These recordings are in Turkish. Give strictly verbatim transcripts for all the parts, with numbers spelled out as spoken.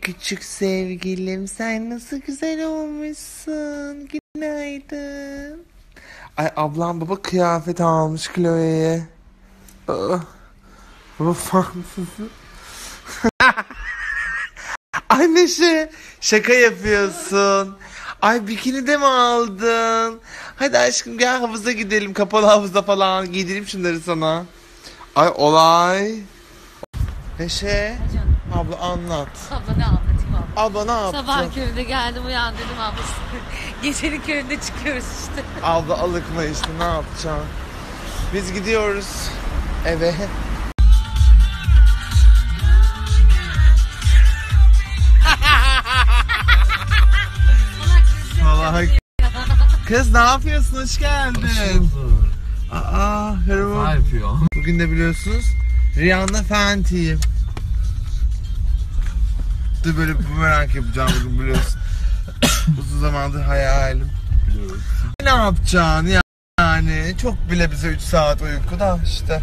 küçük sevgilim, sen nasıl güzel olmuşsun. Günaydın. Ay ablam baba kıyafet almış Chloe'ye. Aa, baba fansızı. Ay Neşe, şaka yapıyorsun. Ay bikini de mi aldın? Hadi aşkım gel havuza gidelim, kapalı havuza falan, giydireyim şunları sana. Ay olay. Neşe, abla anlat. Abla ne anlatayım abla? Abla ne yaptın? Sabah köründe geldim uyandırdım ablası. Gecenin köründe çıkıyoruz işte. Abla alıkma işte, ne yapacaksın? Biz gidiyoruz eve. Salak. Kız ne yapıyorsun? Hoş geldin. Aa, merhaba. Ne yapıyor? Bugün de biliyorsunuz Rihanna Fenty'yim. Dur böyle bumerang yapacağım bugün, biliyorsun. Uzun zamandır hayalim. Biliyoruz. Ne yapacaksın yani? Çok bile bize üç saat uyku da işte.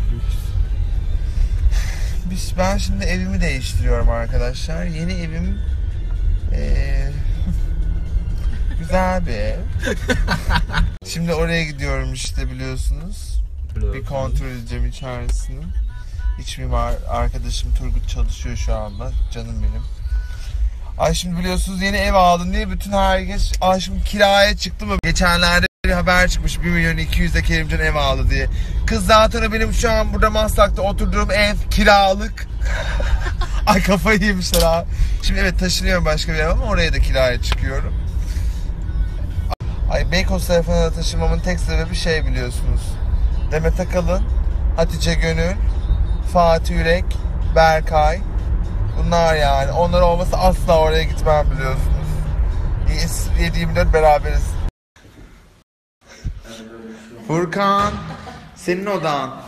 Biz, ben şimdi evimi değiştiriyorum arkadaşlar. Yeni evim ee, güzel bir ev. Şimdi oraya gidiyorum işte, biliyorsunuz. Bir kontrol edeceğim içerisini. İç mimar arkadaşım Turgut çalışıyor şu anda. Canım benim. Ay şimdi biliyorsunuz yeni ev aldım diye bütün herkes, ay şimdi kiraya çıktı mı? Geçenlerde bir haber çıkmış, bir milyon iki yüze Kerimcan ev aldı diye. Kız zaten benim şu an burada Maslak'ta oturduğum ev kiralık. Ay kafayı yemişler abi. Şimdi evet taşınıyorum başka bir ev ama oraya da kiraya çıkıyorum. Ay Beykoz tarafına da taşınmamın tek sebebi şey, biliyorsunuz. Demet Akalın, Hatice Gönül, Fatih Yürek, Berkay. Bunlar yani. Onlar olmasa asla oraya gitmem, biliyorsunuz. yedi yirmi dört beraberiz. Furkan, senin odan.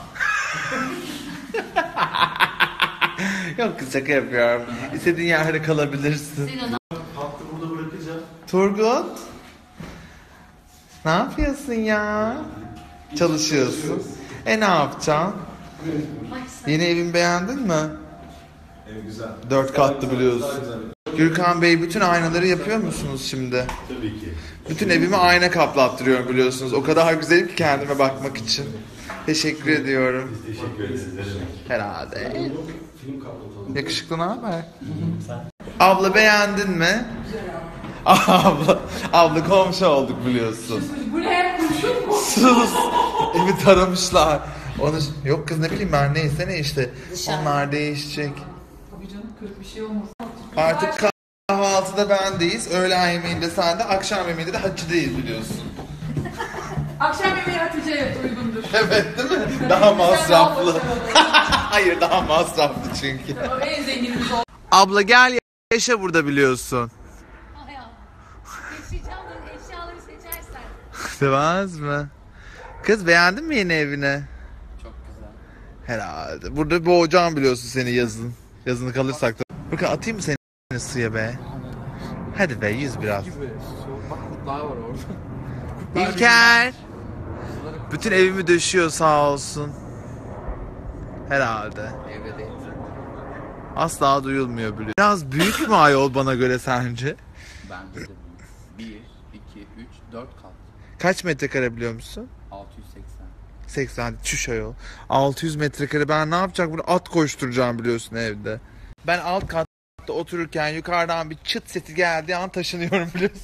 Yok kız, şaka yapıyorum. İstediğin yerde kalabilirsin. Hattı burada bırakacağım. Turgut, ne yapıyorsun ya? Çalışıyorsun. E ne yapacaksın? Yeni evimi beğendin mi? Evet, güzel. Dört katlı biliyorsun. Gürkan Bey, bütün aynaları yapıyor musunuz şimdi? Tabii ki. Bütün evimi ayna kaplattırıyorum biliyorsunuz. O kadar güzelim ki kendime bakmak için. Teşekkür ediyorum. Teşekkür ederiz. Herhalde. Film kaplatalım. Yakışıklı, ne haber? Abla beğendin mi? Abla, abla komşu olduk biliyorsun. Bu ne? Sus. Evi taramışlar. Onu, yok kız ne bileyim ben, neyse ne işte. Onlar değişecek. Tabii canım, kırk bir şey olmaz. Artık kahvaltıda bendeyiz, öğlen yemeğinde sende, akşam yemeğinde de Hatice'deyiz biliyorsun. Akşam yemeği Hatice, evet uygundur. Evet değil mi? Daha masraflı. Hayır, daha masraflı çünkü. O en zenginimiz oldu. Abla gel yaşa burada, biliyorsun. Ay Allah. Yaşayacağım da eşyaları seçersen. Sevmez mi? Kız beğendin mi yeni evini? Çok güzel. Herhalde. Burada boğacağım biliyorsun seni yazın. Yazını kalırsak da. Bakın atayım mı seni suya be? Hadi be, yüz biraz. Bak kurtlar var orada. İlker. Bütün evimi döşüyor sağ olsun. Herhalde. Evde değil. Asla duyulmuyor biliyor. Biraz büyük mü ayol bana göre sence? Bence de bir, iki, üç, dört kat. Kaç metrekare biliyor musun? altı yüz seksen. seksen, çüş ayol. altı yüz metrekare, ben ne yapacak bunu, at koşturacağım biliyorsun evde. Ben alt katta otururken yukarıdan bir çıt sesi geldiği an taşınıyorum biliyorsun.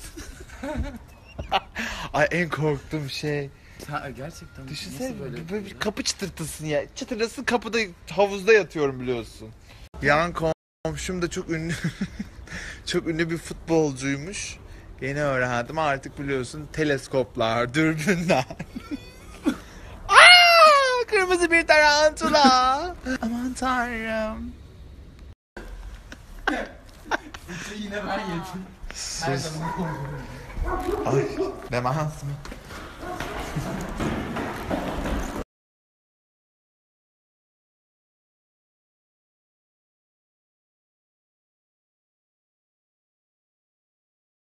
Ay en korktuğum şey. Ha, gerçekten. Düşünsene Nasıl böyle, böyle? böyle bir kapı çıtırtısın ya. Çıtırtasın, kapıda havuzda yatıyorum biliyorsun. Yan komşum da çok ünlü çok ünlü bir futbolcuymuş. Yeni öğrendim artık, biliyorsun, teleskoplar, dürbünler. Aa, kırmızı bir tarantula. Aman tanrım. Yine ben yedim. Sus. Ay, demans mı?